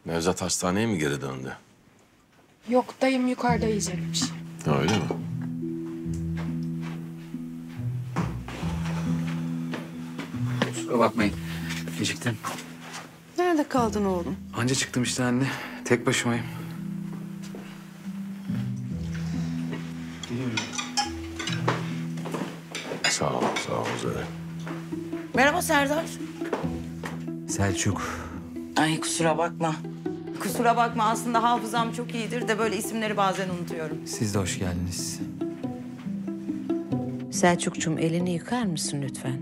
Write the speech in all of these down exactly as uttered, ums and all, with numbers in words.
Nevzat hastaneye mi geri döndü? Yok, dayım yukarıda yiyecekmiş. Ha, öyle mi? Kusura bakmayın. Geciktim. Nerede kaldın oğlum? Anca çıktım işte anne. Tek başımayım. Sağ ol, sağ ol Zöre. Merhaba Serdar. Selçuk. Ay kusura bakma. Kusura bakma, aslında hafızam çok iyidir de böyle isimleri bazen unutuyorum. Siz de hoş geldiniz. Selçukcuğum, elini yıkar mısın lütfen?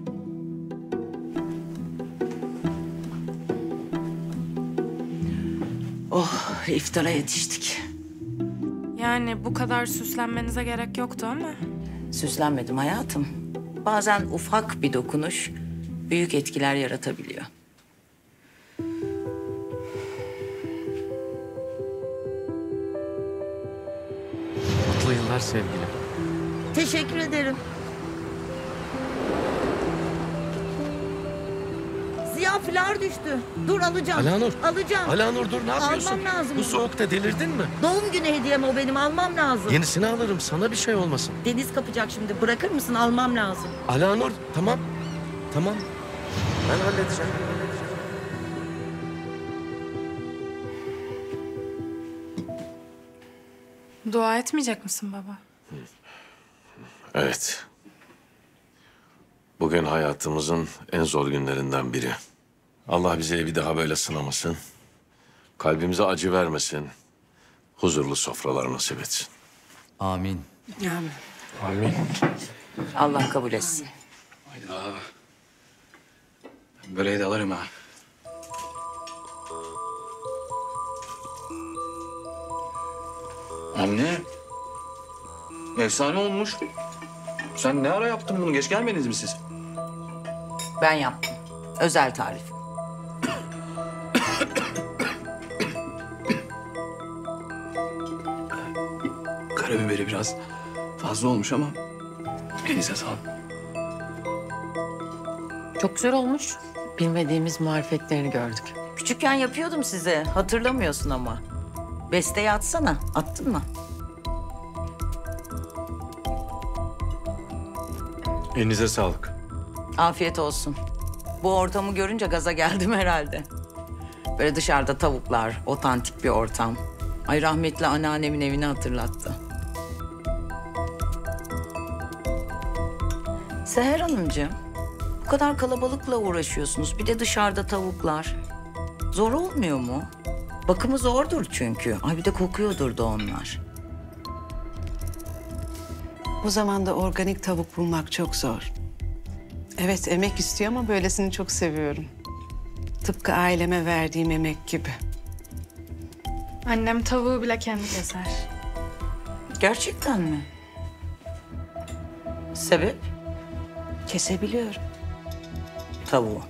Oh, iftara yetiştik. Yani bu kadar süslenmenize gerek yoktu ama. Süslenmedim hayatım. Bazen ufak bir dokunuş büyük etkiler yaratabiliyor. Mutlu yıllar sevgilim. Teşekkür ederim. Ziya filar düştü. Dur alacağım. Alanur. Alacağım. Alanur dur, ne yapıyorsun? Almam lazım. Bu soğukta delirdin mi? Doğum günü hediyem o, benim almam lazım. Yenisini alırım, sana bir şey olmasın. Deniz kapacak şimdi. Bırakır mısın? Almam lazım. Alanur, tamam. Tamam. Ben halledeceğim. Dua etmeyecek misin baba? Evet. Bugün hayatımızın en zor günlerinden biri. Allah bize bir daha böyle sınamasın. Kalbimize acı vermesin. Huzurlu sofralar nasip etsin. Amin. Amin. Allah kabul etsin. Hayda. Ben böreği de alırım ha. Anne. Efsane olmuş. Sen ne ara yaptın bunu? Geç gelmediniz mi siz? Ben yaptım. Özel tarif. Karabiberi biraz fazla olmuş ama elinize sağlık. Çok güzel olmuş. Bilmediğimiz marifetlerini gördük. Küçükken yapıyordum size. Hatırlamıyorsun ama. Besteyi atsana. Attın mı? Elinize sağlık. Afiyet olsun. Bu ortamı görünce gaza geldim herhalde. Böyle dışarıda tavuklar, otantik bir ortam. Ay, rahmetli anneannemin evini hatırlattı. Seher Hanımcığım, bu kadar kalabalıkla uğraşıyorsunuz. Bir de dışarıda tavuklar. Zor olmuyor mu? Bakımı zordur çünkü. Ay, bir de kokuyordur da onlar. Bu zamanda organik tavuk bulmak çok zor. Evet, emek istiyor ama böylesini çok seviyorum. Tıpkı aileme verdiğim emek gibi. Annem tavuğu bile kendi keser. Gerçekten mi? Sebep? Kesebiliyorum. Tavuğu.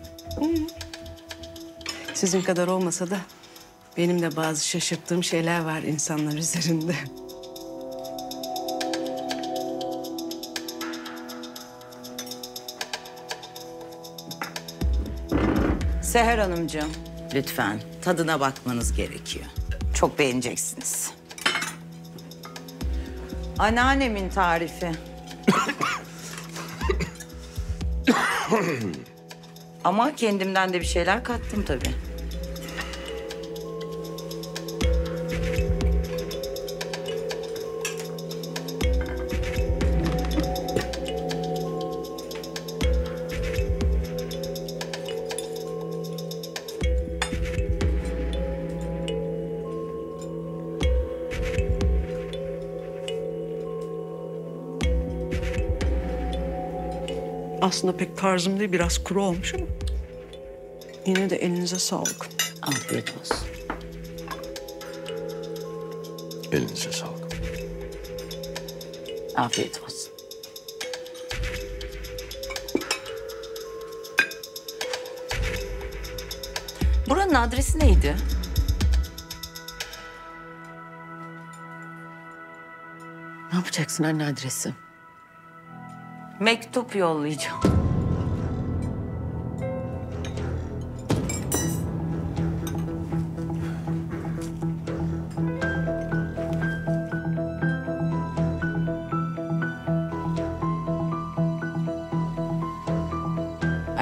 Sizin kadar olmasa da benim de bazı şaşırttığım şeyler var insanlar üzerinde. Seher Hanımcığım, lütfen tadına bakmanız gerekiyor. Çok beğeneceksiniz. Anneannemin tarifi. Ama kendimden de bir şeyler kattım tabii. Aslında pek tarzım değil, biraz kuru olmuş ama yine de elinize sağlık. Afiyet olsun. Elinize sağlık. Afiyet olsun. Buranın adresi neydi? Ne yapacaksın anne adresi? Mektup yollayacağım.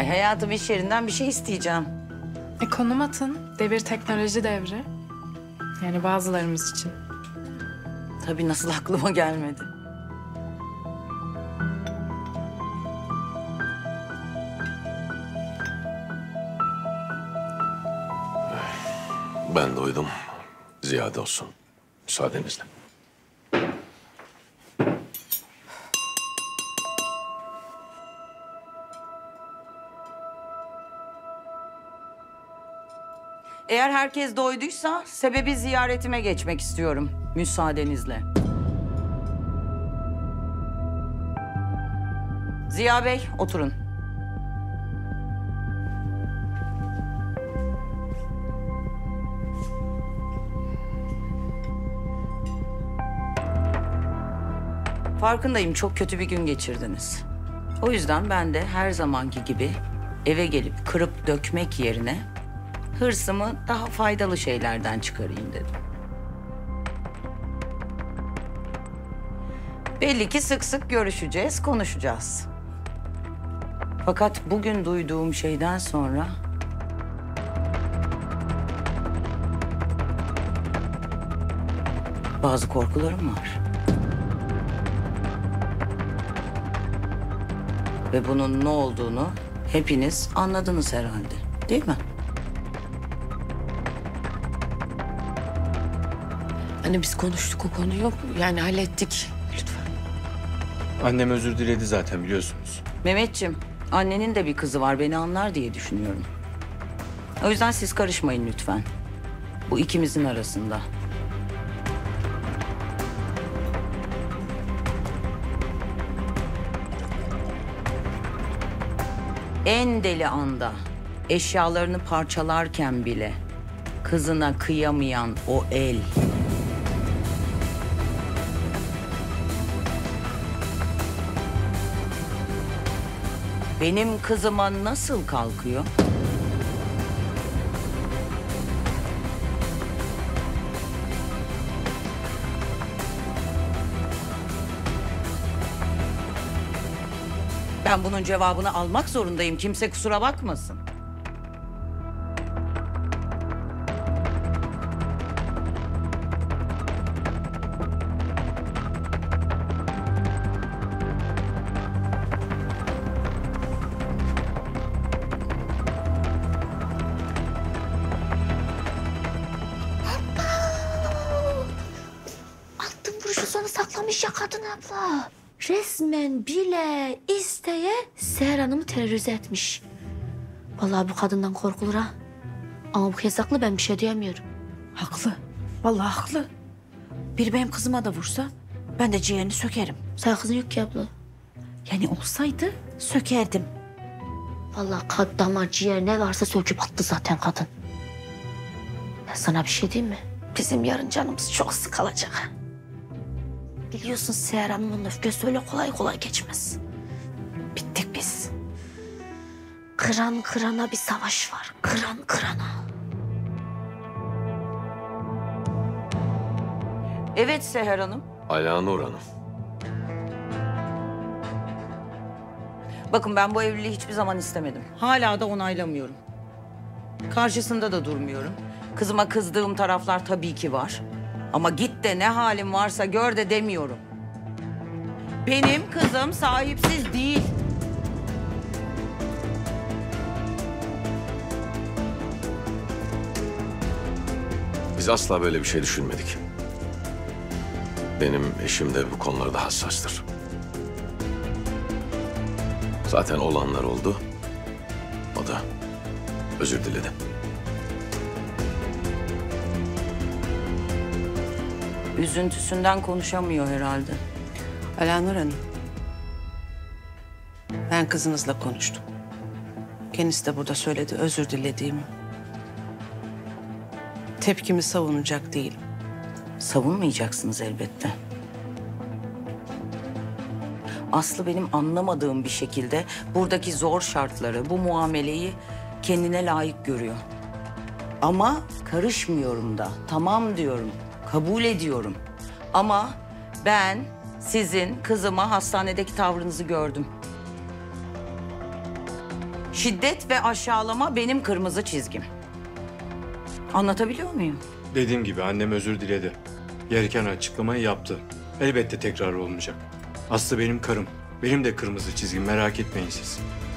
hayatım iş yerinden bir şey isteyeceğim. E konum atın. Devir teknoloji devri. Yani bazılarımız için. Tabii nasıl aklıma gelmedi. Ben de uydum. Ziyade olsun. Müsaadenizle. Eğer herkes doyduysa sebebi ziyaretime geçmek istiyorum. Müsaadenizle. Ziya Bey, oturun. Farkındayım, çok kötü bir gün geçirdiniz. O yüzden ben de her zamanki gibi eve gelip kırıp dökmek yerine hırsımı daha faydalı şeylerden çıkarayım dedim. Belli ki sık sık görüşeceğiz, konuşacağız. Fakat bugün duyduğum şeyden sonra bazı korkularım var. Ve bunun ne olduğunu hepiniz anladınız herhalde, değil mi? Hani biz konuştuk o konuyu. Yani hallettik. Lütfen. Annem özür diledi zaten biliyorsunuz. Mehmetciğim, annenin de bir kızı var, beni anlar diye düşünüyorum. O yüzden siz karışmayın lütfen. Bu ikimizin arasında. En deli anda, eşyalarını parçalarken bile kızına kıyamayan o el. Benim kızıma nasıl kalkıyor? Ben bunun cevabını almak zorundayım. Kimse kusura bakmasın. Altın vuruşu sana saklamış ya kadın abla. Resmen bile isteye Seher Hanım'ı terörize etmiş. Vallahi bu kadından korkulur ha. Ama bu kez haklı, ben bir şey diyemiyorum. Haklı. Vallahi haklı. Biri benim kızıma da vursa ben de ciğerini sökerim. Sen kızın yok ki abla. Yani olsaydı sökerdim. Vallahi kalp, damar, ciğer ne varsa söküp attı zaten kadın. Ben sana bir şey diyeyim mi? Bizim yarın canımız çok sıkılacak. ha. Biliyorsun Seher Hanım'ın öfkesi öyle kolay kolay geçmez. Bittik biz. Kıran kırana bir savaş var. Kıran kırana. Evet Seher Hanım. Ala Nur Hanım. Bakın ben bu evliliği hiçbir zaman istemedim. Hala da onaylamıyorum. Karşısında da durmuyorum. Kızıma kızdığım taraflar tabii ki var. Ama git de ne halin varsa gör de demiyorum. Benim kızım sahipsiz değil. Biz asla böyle bir şey düşünmedik. Benim eşim de bu konularda hassastır. Zaten olanlar oldu. O da özür diledi. Üzüntüsünden konuşamıyor herhalde. Alanur Hanım. Ben kızınızla konuştum. Kendisi de burada söyledi özür dilediğimi. Tepkimi savunacak değilim. Savunmayacaksınız elbette. Aslı benim anlamadığım bir şekilde buradaki zor şartları, bu muameleyi kendine layık görüyor. Ama karışmıyorum da, tamam diyorum, kabul ediyorum. Ama ben sizin kızıma hastanedeki tavrınızı gördüm. Şiddet ve aşağılama benim kırmızı çizgim. Anlatabiliyor muyum? Dediğim gibi annem özür diledi. Gereken açıklamayı yaptı. Elbette tekrar olmayacak. Aslı benim karım. Benim de kırmızı çizgim, merak etmeyin siz.